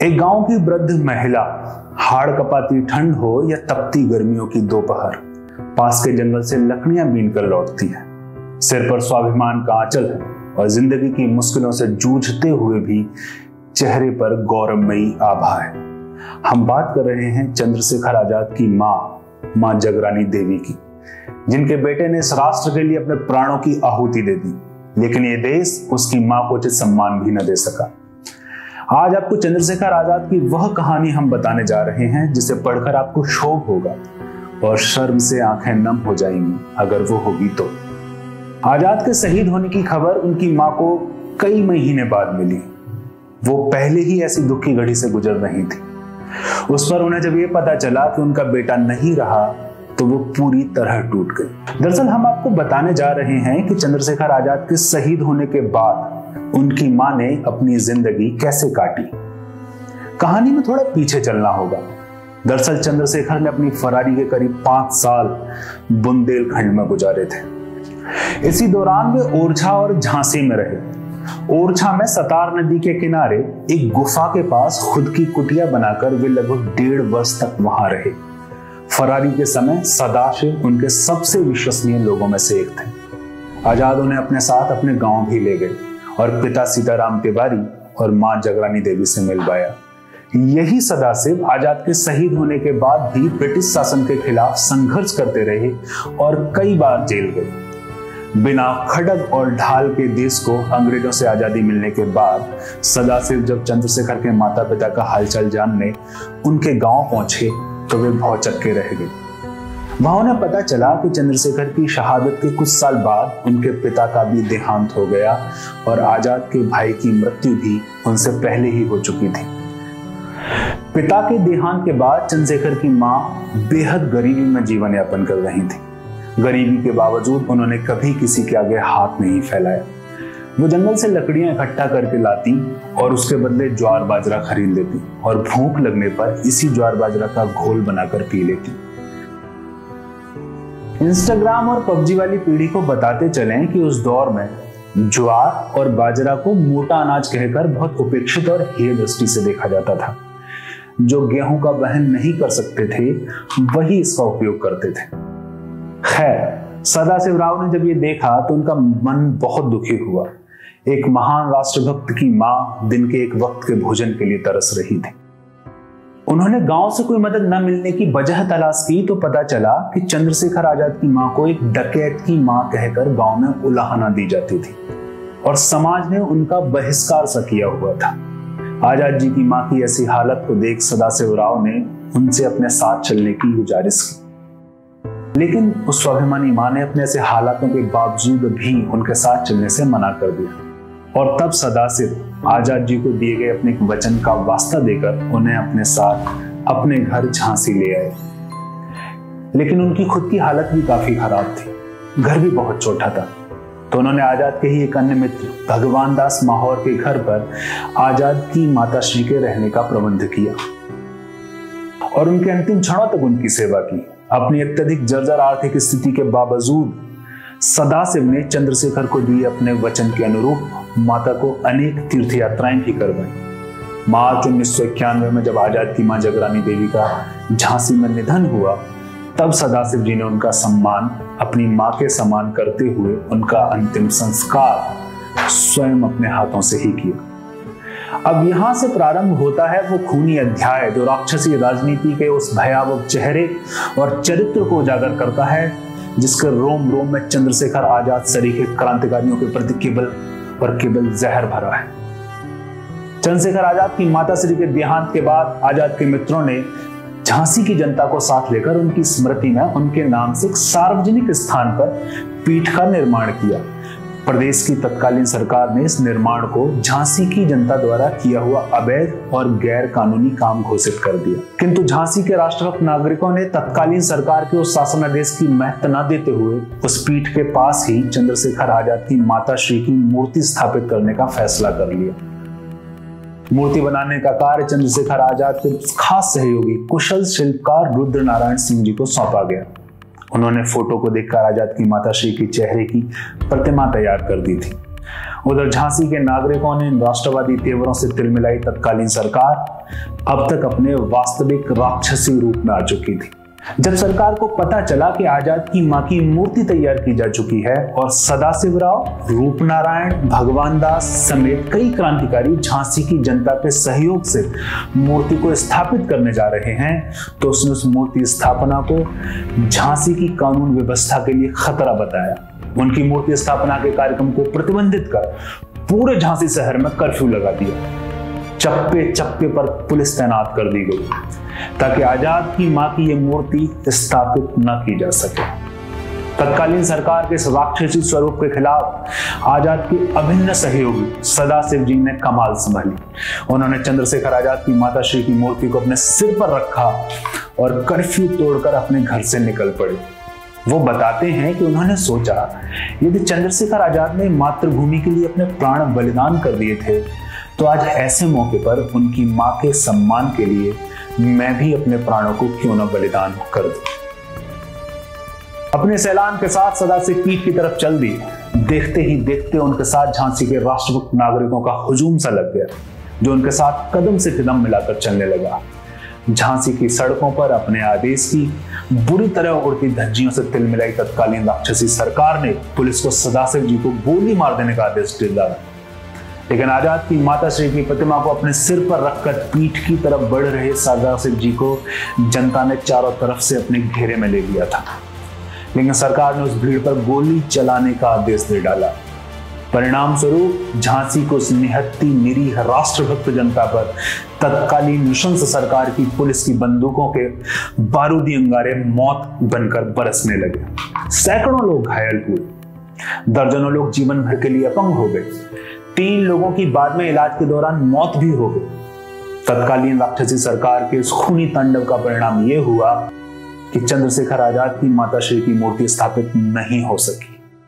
एक गांव की वृद्ध महिला, हाड़ कपाती ठंड हो या तपती गर्मियों की दोपहर, पास के जंगल से लकड़ियां बीनकर लौटती है। सिर पर स्वाभिमान का आंचल है और जिंदगी की मुश्किलों से जूझते हुए भी चेहरे पर गौरवमयी आभा है। हम बात कर रहे हैं चंद्रशेखर आजाद की मां जगरानी देवी की, जिनके बेटे ने इस राष्ट्र के लिए अपने प्राणों की आहुति दे दी, लेकिन ये देश उसकी मां को उचित सम्मान भी न दे सका। आज आपको चंद्रशेखर आजाद की वह कहानी हम बताने जा रहे हैं जिसे पढ़कर आपको शोक होगा और शर्म से आंखें नम हो जाएंगी अगर वो होगी तो। आजाद के शहीद होने की खबर उनकी मां को कई महीने बाद मिली। वो पहले ही ऐसी दुख की घड़ी से गुजर रही थी। उस पर उन्हें जब ये पता चला कि उनका बेटा नहीं रहा तो वो पूरी तरह टूट गई। दरअसल हम आपको बताने जा रहे हैं कि चंद्रशेखर आजाद के शहीद होने के बाद उनकी मां ने अपनी जिंदगी कैसे काटी। कहानी में थोड़ा पीछे चलना होगा। दरअसल चंद्रशेखर ने अपनी फरारी के करीब 5 साल बुंदेलखंड में गुजारे थे। इसी दौरान वे ओरछा और झांसी में रहे। ओरछा में सतार नदी के किनारे एक गुफा के पास खुद की कुटिया बनाकर वे लगभग 1.5 वर्ष तक वहां रहे। फरारी के समय सदाशिव उनके सबसे विश्वसनीय लोगों में से एक थे। आजाद उन्हें अपने साथ अपने गांव भी ले गए और पिता सीताराम तिवारी और मां जगरानी देवी से मिलवाया। यही सदाशिव आजाद के शहीद होने के बाद भी ब्रिटिश शासन के खिलाफ संघर्ष करते रहे और कई बार जेल गए। बिना खड्ग और ढाल के देश को अंग्रेजों से आजादी मिलने के बाद सदाशिव जब चंद्रशेखर के माता पिता का हालचाल जानने उनके गांव पहुंचे तो वे भौचक्के रह गए। वहां उन्हें पता चला कि चंद्रशेखर की शहादत के कुछ साल बाद उनके पिता का भी देहांत हो गया और आजाद के भाई की मृत्यु भी उनसे पहले ही हो चुकी थी। पिता के देहांत के बाद चंद्रशेखर की मां बेहद गरीबी में जीवन यापन कर रही थी। गरीबी के बावजूद उन्होंने कभी किसी के आगे हाथ नहीं फैलाया। वो जंगल से लकड़ियां इकट्ठा करके लाती और उसके बदले ज्वार बाजरा खरीद लेती और भूख लगने पर इसी ज्वार बाजरा का घोल बनाकर पी लेती। इंस्टाग्राम और पबजी वाली पीढ़ी को बताते चलें कि उस दौर में ज्वार और बाजरा को मोटा अनाज कहकर बहुत उपेक्षित और हेय दृष्टि से देखा जाता था। जो गेहूं का वहन नहीं कर सकते थे वही इसका उपयोग करते थे। खैर, सदाशिव राव ने जब ये देखा तो उनका मन बहुत दुखी हुआ। एक महान राष्ट्रभक्त की मां दिन के एक वक्त के भोजन के लिए तरस रही थी। उन्होंने गांव से कोई मदद न मिलने की वजह तलाश की तो पता चला कि चंद्रशेखर आजाद की मां को एक डकैत की मां कहकर गांव में उलाहना दी जाती थी और समाज ने उनका बहिष्कार सा किया हुआ था। आजाद जी की मां की ऐसी हालत को देख सदाशिव राव ने उनसे अपने साथ चलने की गुजारिश की, लेकिन उस स्वाभिमानी मां ने अपने ऐसे हालातों के बावजूद भी उनके साथ चलने से मना कर दिया और तब सदाशिव आजाद जी को दिए गए अपने वचन का वास्ता देकर उन्हें अपने साथ अपने घर झांसी ले आए। लेकिन उनकी खुद की हालत भी काफी खराब थी, घर भी बहुत छोटा था, तो उन्होंने आजाद के ही एक अन्य मित्र भगवान दास माहौर के घर पर आजाद की माताश्री के रहने का प्रबंध किया और उनके अंतिम क्षणों तक उनकी सेवा की। अपनी अत्यधिक जर्जर आर्थिक स्थिति के बावजूद सदाशिव ने चंद्रशेखर को दिए अपने वचन के अनुरूप माता को अनेक तीर्थ यात्राएं भी करवाई। मार्च 1991 में जब आजाद की मां जगरानी देवी का झांसी में निधन हुआ तब सदाशिव जी ने उनका सम्मान अपनी मां के समान करते हुए उनका अंतिम संस्कार स्वयं अपने हाथों से ही किया। अब यहां से प्रारंभ होता है वो खूनी अध्याय जो राक्षसी राजनीति के उस भयावह चेहरे और चरित्र को उजागर करता है जिसके रोम रोम में चंद्रशेखर आजाद सरीखे क्रांतिकारियों के प्रति केवल जहर भरा है। चंद्रशेखर आजाद की माताश्री के देहांत के बाद आजाद के मित्रों ने झांसी की जनता को साथ लेकर उनकी स्मृति में उनके नाम से एक सार्वजनिक स्थान पर पीठ का निर्माण किया। प्रदेश की तत्कालीन सरकार ने इस निर्माण को झांसी की जनता द्वारा किया हुआ अवैध और गैर कानूनी काम घोषित कर दिया, किंतु झांसी के राष्ट्रभक्त नागरिकों ने तत्कालीन सरकार के उस शासनादेश की महत्व न देते हुए उस पीठ के पास ही चंद्रशेखर आजाद की माताश्री की मूर्ति स्थापित करने का फैसला कर लिया। मूर्ति बनाने का कार्य चंद्रशेखर आजाद के खास सहयोगी कुशल शिल्पकार रुद्र नारायण सिंह जी को सौंपा गया। उन्होंने फोटो को देखकर आजाद की माताश्री के चेहरे की प्रतिमा तैयार कर दी थी। उधर झांसी के नागरिकों ने राष्ट्रवादी तेवरों से तिलमिलाई तत्कालीन सरकार अब तक अपने वास्तविक राक्षसी रूप में आ चुकी थी। जब सरकार को पता चला कि आजाद की मां की मूर्ति तैयार की जा चुकी है और सदाशिवराव, रूपनारायण, भगवान दास समेत कई क्रांतिकारी झांसी की जनता के सहयोग से मूर्ति को स्थापित करने जा रहे हैं, तो उसने उस मूर्ति स्थापना को झांसी की कानून व्यवस्था के लिए खतरा बताया। उनकी मूर्ति स्थापना के कार्यक्रम को प्रतिबंधित कर पूरे झांसी शहर में कर्फ्यू लगा दिया। चप्पे चप्पे पर पुलिस तैनात कर दी गई ताकि आजाद की मां की यह मूर्ति स्थापित न की जा सके। तत्कालीन सरकार के इस राक्षसी स्वरूप के खिलाफ आजाद के अभिन्न सहयोगी सदाशिव जी ने कमाल संभाली। उन्होंने चंद्रशेखर आजाद की माताश्री की मूर्ति को अपने सिर पर रखा और कर्फ्यू तोड़कर अपने घर से निकल पड़े। वो बताते हैं कि उन्होंने सोचा, यदि चंद्रशेखर आजाद ने मातृभूमि के लिए अपने प्राण बलिदान कर दिए थे, तो आज ऐसे मौके पर उनकी मां के सम्मान के लिए मैं भी अपने प्राणों को क्यों न बलिदान कर दूं। अपने सैलान के साथ सदाशिव पीठ की तरफ चल दी। देखते ही देखते उनके साथ झांसी के राष्ट्रभक्त नागरिकों का हुजूम सा लग गया, जो उनके साथ कदम से कदम मिलाकर चलने लगा। झांसी की सड़कों पर अपने आदेश की बुरी तरह उड़ती धज्जियों से तिलमिलाई तत्कालीन राक्षसी सरकार ने पुलिस को सदाशिव जी को गोली मार देने का आदेश दिया। लेकिन आजाद की माताश्री की प्रतिमा को अपने सिर पर रखकर पीठ की तरफ बढ़ रहे सदाशिव जी को जनता ने चारों तरफ से अपने घेरे में ले लिया था। लेकिन सरकार ने उस भीड़ पर गोली चलाने का आदेश दे डाला। परिणाम स्वरूप झांसी को उस निहत्ती निरीह राष्ट्रभक्त जनता पर तत्कालीन नृशंस सरकार की पुलिस की बंदूकों के बारूदी अंगारे मौत बनकर बरसने लगे। सैकड़ों लोग घायल हुए, दर्जनों लोग जीवन भर के लिए अपंग हो गए। 3 लोगों की बाद में इलाज के दौरान मौत भी हो गई। तत्कालीन राक्षसी सरकार के इस खूनी तांडव का परिणाम यह हुआ कि चंद्रशेखर आजाद की माताश्री की मूर्ति स्थापित नहीं हो सकी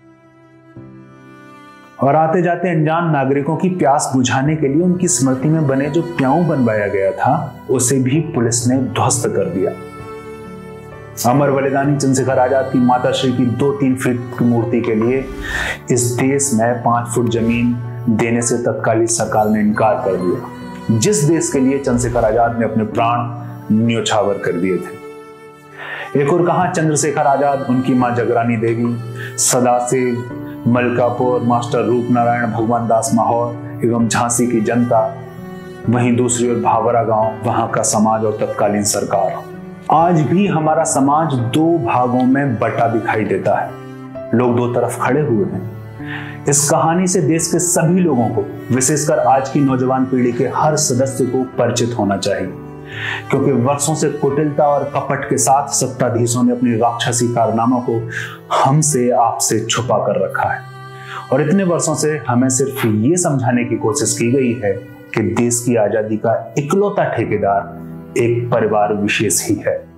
और आते जाते अनजान नागरिकों की प्यास बुझाने के लिए उनकी स्मृति में बने जो प्याऊ बनवाया गया था, उसे भी पुलिस ने ध्वस्त कर दिया। अमर बलिदानी चंद्रशेखर आजाद की माताश्री की 2-3 फीट की मूर्ति के लिए इस देश में 5 फुट जमीन देने से तत्कालीन सरकार ने इनकार कर दिया, जिस देश के लिए चंद्रशेखर आजाद ने अपने प्राण न्योछावर कर दिए थे। एक और कहां चंद्रशेखर आजाद, उनकी मां जगरानी देवी, सदाशिव, मलकापुर, मास्टर रूपनारायण, भगवान दास माहौर एवं झांसी की जनता, वहीं दूसरी ओर भावरा गांव, वहां का समाज और तत्कालीन सरकार। आज भी हमारा समाज 2 भागों में बटा दिखाई देता है। लोग 2 तरफ खड़े हुए हैं। इस कहानी से देश के सभी लोगों को, विशेषकर आज की नौजवान पीढ़ी के हर सदस्य को परिचित होना चाहिए, क्योंकि वर्षों से कुटिलता और कपट के साथ सत्ताधीशों ने अपनी राक्षसी कारनामों को हमसे आपसे छुपा कर रखा है और इतने वर्षों से हमें सिर्फ ये समझाने की कोशिश की गई है कि देश की आजादी का इकलौता ठेकेदार एक परिवार विशेष ही है।